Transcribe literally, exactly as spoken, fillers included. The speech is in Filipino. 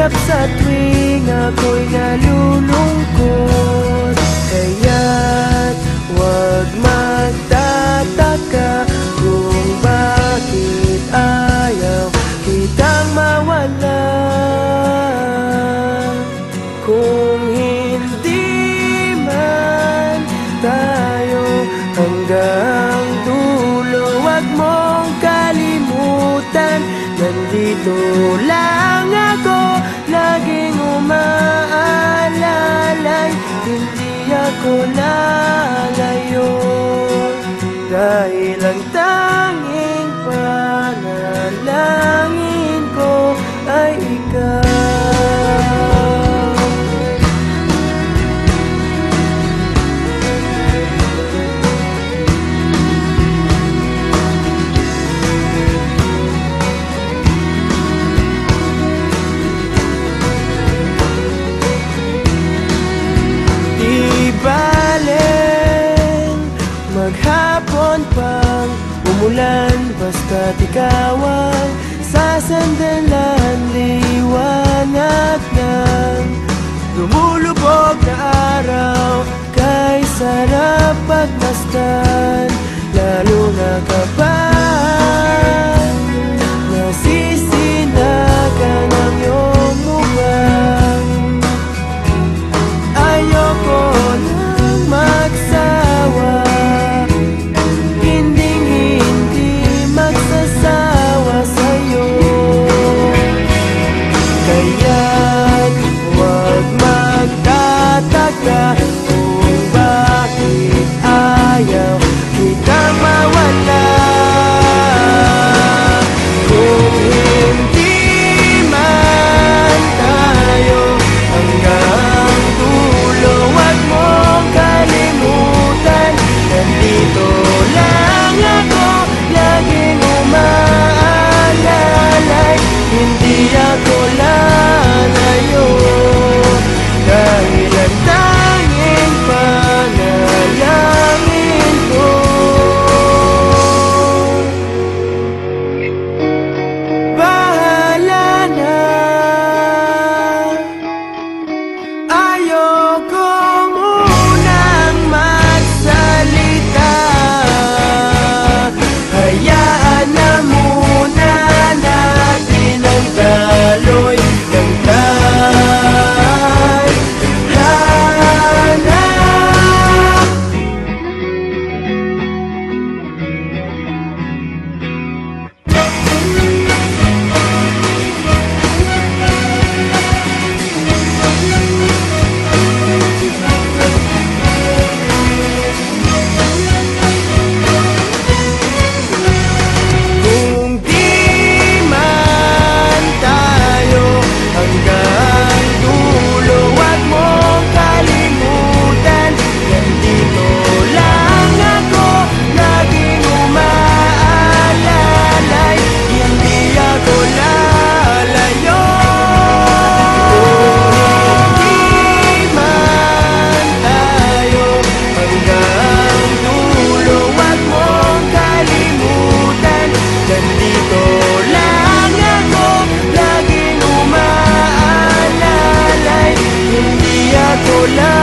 kausap sa tuwing ako'y nalulungkot. Kaya't huwag magtataka kung bakit ayaw kitang mawala. Kung hindi man tayo hanggang dulo, huwag mong kalimutan, nandito lang ako, laging umaalalay. Hindi ako lalayo, dahil ang tanging panalangin ko ay ikaw. Maghapon pang umulan, basta't ikaw ang sasandalan. Liwanag ng lumulubog na araw, kay sarap pagmasdan, lalo na kapag nasisinagan ang iyong mukha. Ayoko nang magsawa, kung bakit ayaw kitang mawala. Kung hindi man tayo hanggang dulo, huwag mong kalimutan, nandito lang ako, laging umaalalay. Hindi ako lalayo, dahil ang tanging panalangin ko. Bahala na, ayoko munang magsalita. Hayaan na muna natin ang daloy ng tayo. Hola.